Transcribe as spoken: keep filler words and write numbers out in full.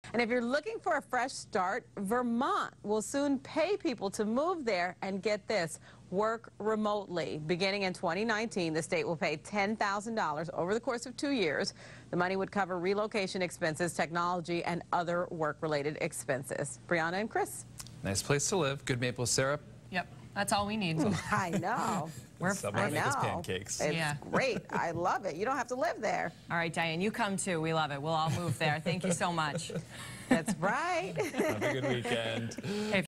And if you're looking for a fresh start, Vermont will soon pay people to move there and get this, work remotely. Beginning in twenty nineteen, the state will pay ten thousand dollars over the course of two years. The money would cover relocation expenses, technology, and other work-related expenses. Brianna and Chris. Nice place to live. Good maple syrup. Yep, that's all we need. I know. We're I know. pancakes. It's yeah. great. I love it. You don't have to live there. All right, Diane, you come too. We love it. We'll all move there. Thank you so much. That's right. Have a good weekend. Hey,